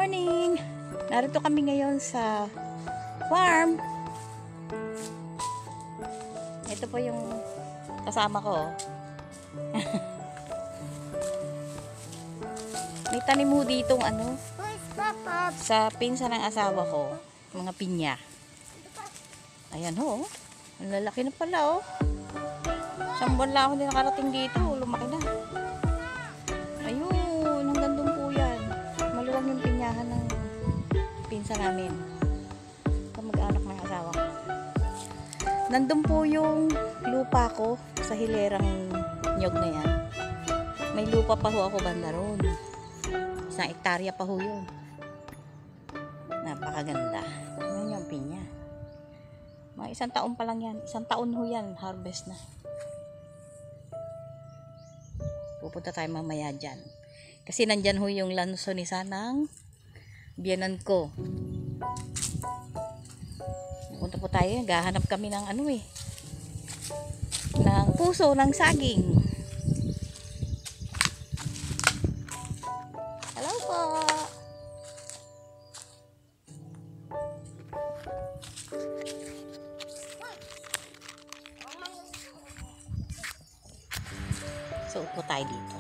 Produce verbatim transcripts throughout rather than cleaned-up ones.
morning! Narito kami ngayon sa farm. Ito po yung kasama ko. May tanim mo ditong ano, sa pinsa ng asawa ko, mga pinya. Ayan ho, ang lalaki na pala oh. Isang buwan lang ako din nakarating dito, lumaki na. Ayun, hanggang doon po yan. Maluwag yung pinyahan ng pinsa namin. Kamag-anak ng asawa ko. Nandun po yung lupa ko sa hilerang nyog na yan. May lupa pa ho ako banda ron. Isang ektarya pa ho yun. Napakaganda. Yun yung pinya. Mga isang taon pa lang yan. Isang taon ho yan. Harvest na. Pupunta tayo mamaya dyan. Kasi nandyan ho yung lansonisa ng biyanan ko. Pupunta po tayo. Gahanap kami ng ano eh. Ng puso ng saging. Hello po. So, upo tayo dito.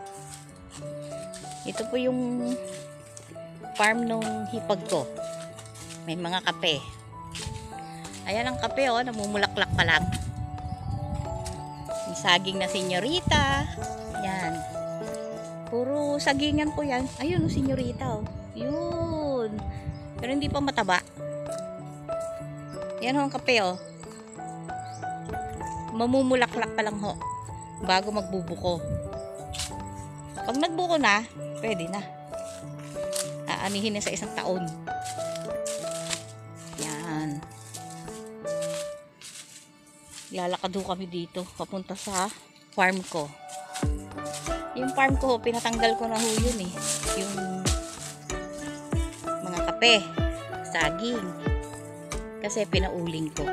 Ito po yung farm nung hipag ko. May mga kape. Ayan ang kape oh, namumulaklak pa lang. May saging na senyorita. Yan. Puro sagingan po yan. Ayun oh, senyorita oh. Yun. Pero hindi pa mataba. Yan oh ang kape oh. Mamumulaklak pa lang ho. Bago magbubuko. Pag nagbuko na, pwede na. Aanihin na sa isang taon. Yan. Lalakad ho kami dito, papunta sa farm ko. Yung farm ko, pinatanggal ko na ho yun eh. Yung mga kape, saging. Kasi pinauling ko.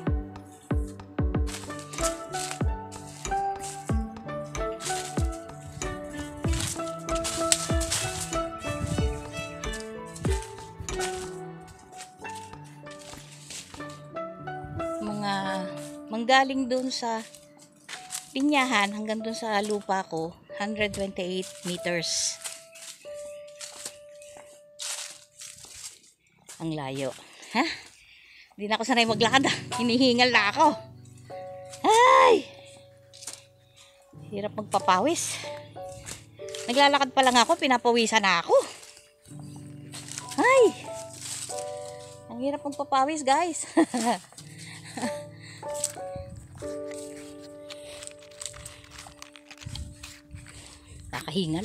Manggaling dun sa pinyahan hanggang dun sa lupa ko, one hundred twenty-eight meters. Ang layo. Ha? Hindi na ako sanay maglakad ah. Hinihingal na ako. Ay! Hirap magpapawis. Naglalakad pa lang ako, pinapawisan na ako. Ay! Ang hirap magpapawis guys. Nakahingal.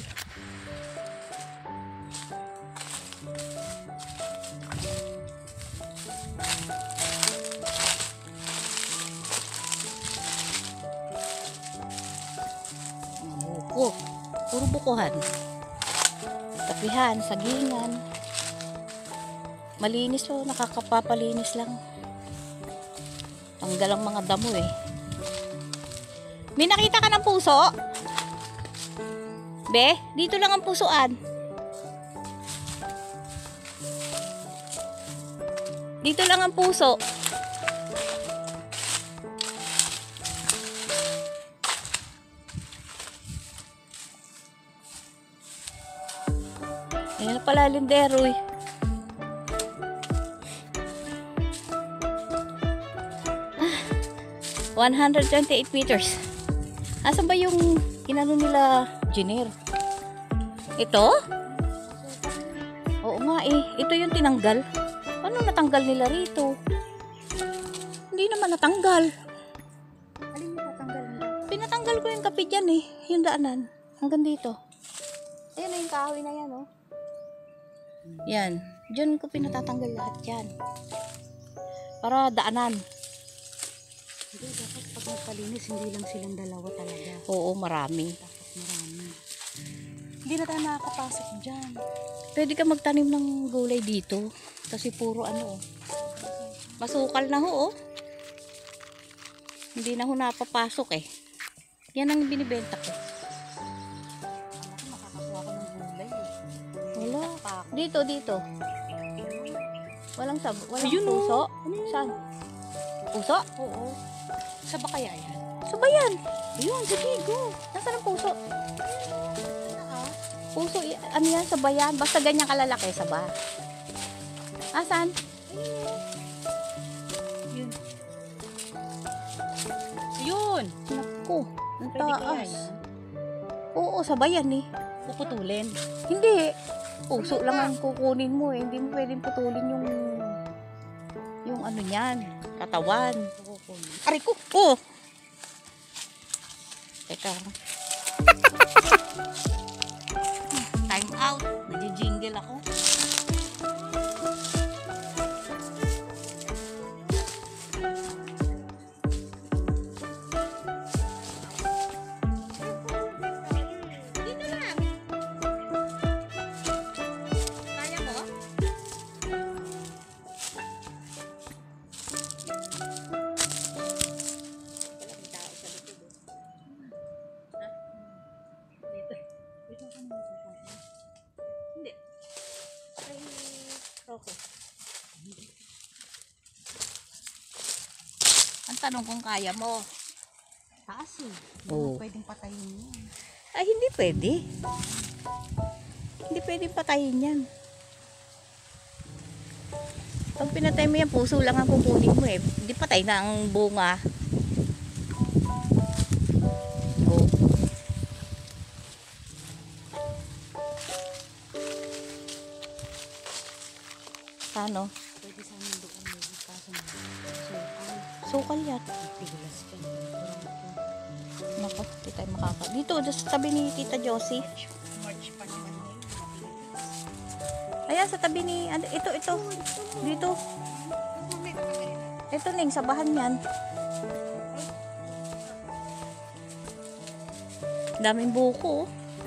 Buko. Puro bukuhan. Tapihan, sagingan. Malinis o, nakakapapalinis lang. Tanggal ang mga damo eh. May nakita ka ng puso? Be, dito lang ang pusuan. Dito lang ang puso. Ayan pala lindero eh. one hundred twenty-eight meters. Asan ba yung inano nila engineer? Ito? Oo nga eh. Ito yung tinanggal. Ano natanggal nila rito? Hindi naman natanggal. Alin yung natanggal nila? Pinatanggal ko yung kape dyan eh. Yung daanan. Hanggang dito. Ayan na yung kahoy na yan oh. Yan. Diyan ko pinatatanggal lahat yan. Para daanan. Hindi, dapat pag magpalinis, hindi lang silang dalawa talaga. Oo, marami. Dapat marami. Hindi na tayo nakakapasok dyan. Pwede ka magtanim ng gulay dito. Kasi puro ano, masukal na ho, oh. Hindi na ho napapasok eh. Yan ang binibenta ko. Ako, makakakuha ko ng gulay eh. Wala. pa ako. Dito, dito. Walang sab walang Ayun, oh. puso. Ano yun? Saan? Puso? Oo. Sa ba kaya yan? Sabayan. Ayun, sige, go. Nasaan ang puso? Ah, Puso, i- ano yan, sabayan. Basta ganyan kalalaki, saba. Asan? yun. Yun. Naku, ang Pwede kaya taas. yan? Oo, sabayan eh. Puputulin. Hindi. Puso lang ang kukunin mo eh. Hindi mo pwedeng putulin yung yung ano niyan, katawan. Kukunin. Aray ko! Oh! Teka. Time out. Nag-jingle ako. Dito lang. Kaya mo? Hindi. Ay, okay. Ang tanong kung kaya mo. Taas eh. Oo. Pwedeng patayin yun. Ay, hindi pwede. Hindi pwede patayin yan. Pag pinatay mo yan, puso lang ang kukunin mo eh. Hindi patay na ang bunga. Oh. Paano? Pwede sa amin doon may kaso na. So, ay, Sukal yan. tigilas ka. Nako, di tayo makaka. Dito, just sa tabi ni Tita Josie. March pa naman ngayon. Ayan, sa tabi ni, ano, ito, ito. Dito. Ito ning, sa bahan yan. Daming buko. Oh.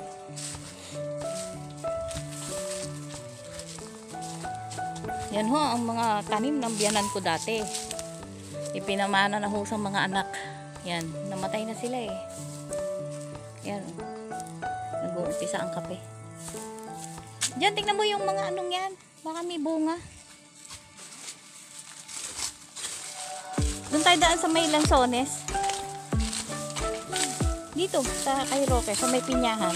Yan ho, ang mga tanim ng biyanan ko dati. Ipinamana na ho sa mga anak. Yan, namatay na sila eh. Yan. Nag-uumpisa ang kape. Diyan, tingnan mo yung mga anong yan. Baka may bunga. Doon tayo daan sa may lansones. Dito, sa kay Roque, sa may pinyahan.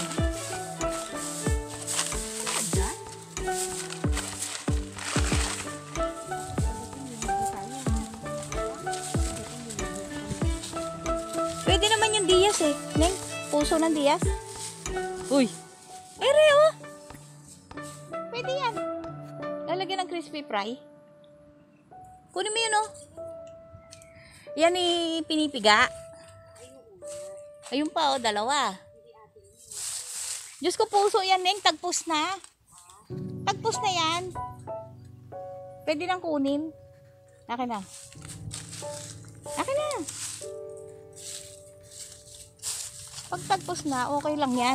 Pwede naman yung Diaz eh. Neng, puso ng Diaz. Uy! Ere oh! Pwede yan. Lalagyan ng crispy fry. Kunin mo yun oh. Yan eh, pinipiga. Ayun pa oh, dalawa. Diyos ko, puso yan, Neng. Tagpos na. Tagpos na yan. Pwede nang kunin. Akin na. Akin na. Pag tagpos na, okay lang yan.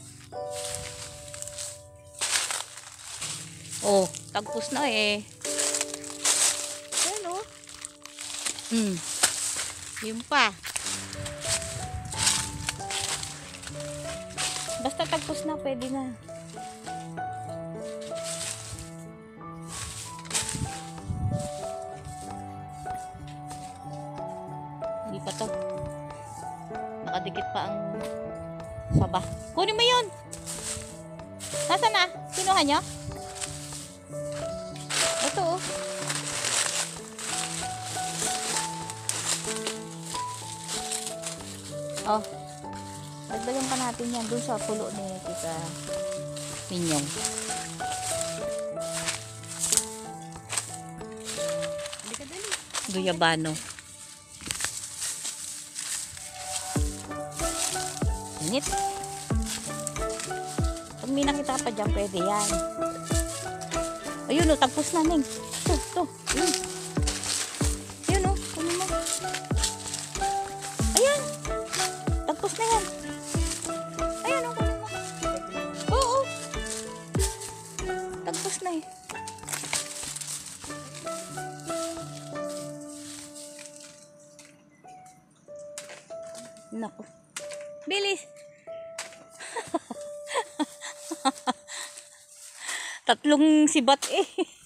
Oh, tagpos na eh. Ayan oh. Hmm. Yun pa. Basta tagpos na, pwede na. Hindi pa to. Nakadikit pa ang saba. Kunin mo yun! Nasaan na? Kinuha niya? Ito oh. Oh. Dagdagan pa natin yan dun sa pulo ni Tita Minyong. Hindi ka dali. Guyabano. Init. Pag may nakita pa dyan, pwede yan. Ayun o, tagpos na, Neng. Ito, ito. Ayun. Ayun o, kunin mo. Ayan. Tagpos na yan. Ayan o, kunin mo. Oo. Tagpos na eh. Naku. Bilis. Tatlong sibat eh.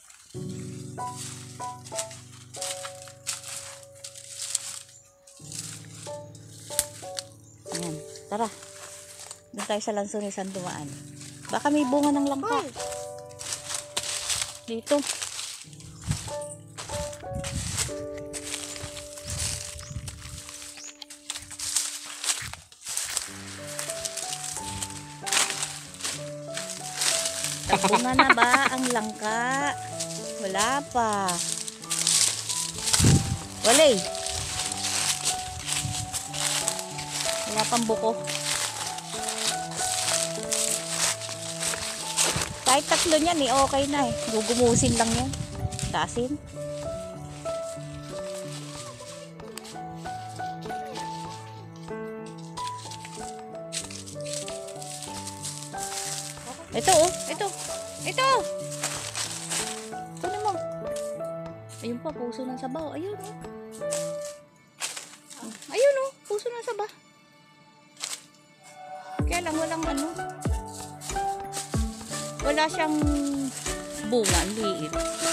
Ayan, tara. Doon tayo sa Lansonesan dumaan. Baka may bunga ng langka. Dito. Bunga na ba ang langka? Wala pa. Wala eh. Wala pang buko. Kahit tatlo niyan eh, okay na eh. Gugumusin lang yan. Tasin. Ito oh, ito. Ito. Ito mo. Ayun pa, puso ng sabaw. Ayun oh. Ayun oh, puso ng sabaw. Kaya lang walang ano. Wala siyang bunga, liit.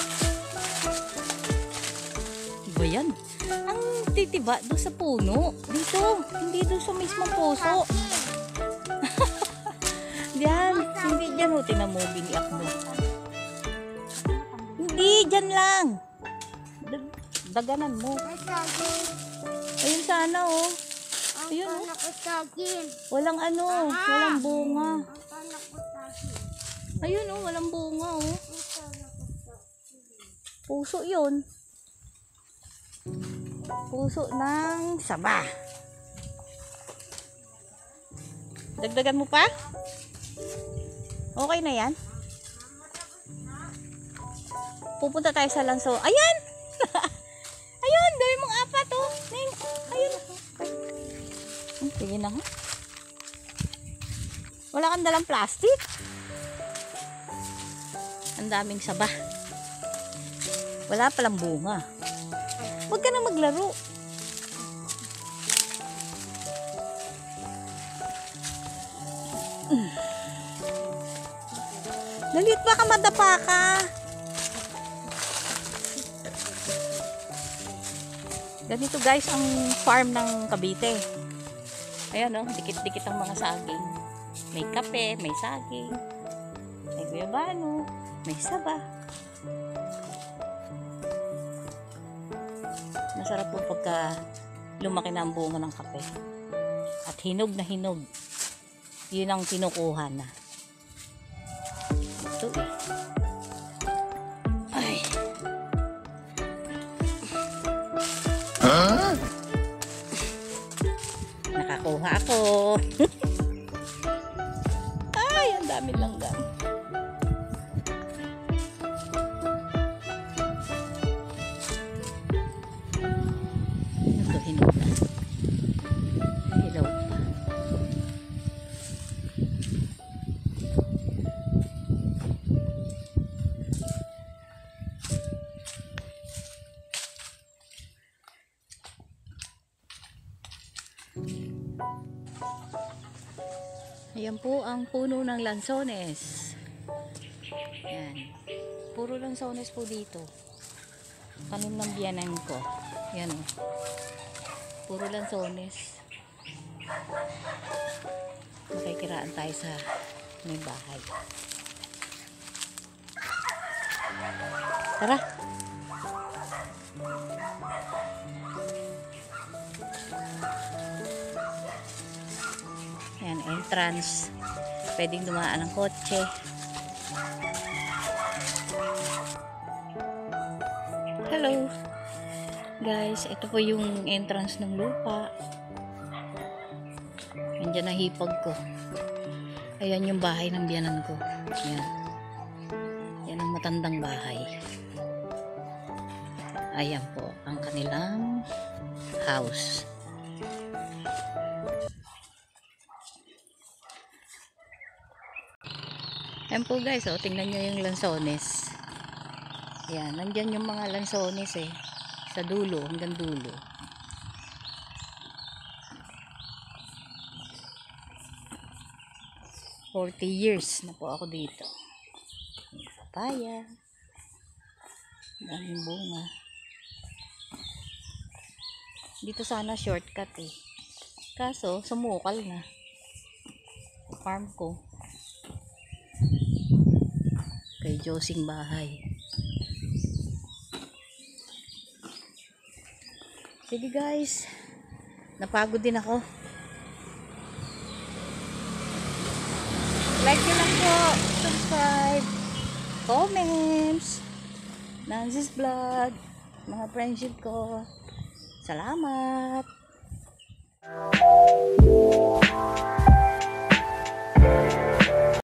Iba yan. Ang titiba doon sa puno. Dito, hindi doon sa mismong puso. Diyan, hindi dyan o, tinamubi ni Akbo. Hindi, dyan lang. Dag daganan mo. Ayun sana o. Ayun o. Walang ano, walang bunga. Ayun o, walang bunga o. Puso yun. Puso ng saba. Dagdagan mo pa? Okay na yan? Pupunta tayo sa Lanso. Ayan! Ayun! Gawin mong apat oh! Ning! Ayun! Hmm, sige na nga. Wala kang dalang plastic. Ang daming saba. Wala palang bunga. Huwag ka na maglaro. Mm. Lalit ba ka, madapa ka? Ganito guys ang farm ng Cavite. Ayan oh, dikit-dikit ang mga saging. May kape, may saging, may guyabano, may saba. Masarap po pagka lumaki na ang bunga ng kape. At hinog na hinog. Yun ang kinukuha na. Ito eh. Ay. Huh? Nakakuha ako. Ay, ang dami langgam. Ito, hinog na. Hilaw pa. Ayan po ang puno ng lansones. Ayan. Puro lansones po dito. Tanim ng biyanan ko. Ayan o. Puro lansones. Makikiraan tayo sa may bahay. Tara! Ayan, entrance. Pwedeng dumaan ng kotse. Hello! Guys, ito po yung entrance ng lupa. Nandiyan na hipag ko. Ayan yung bahay ng biyanan ko. Ayan. Yan ang matandang bahay. Ayan po ang kanilang house. Ayan po guys, oh, tingnan nyo yung lansones. Ayan, nandyan yung mga lansones eh. Sa dulo, hanggang dulo. forty years na po ako dito. papaya. Daming bunga. Dito sana shortcut eh. Kaso, sumukal na. Farm ko. Kay Josing bahay. Sige guys. Napagod din ako. Like nyo lang po. Subscribe. Comments. Nancy's Vlog. Mga friendship ko. Salamat.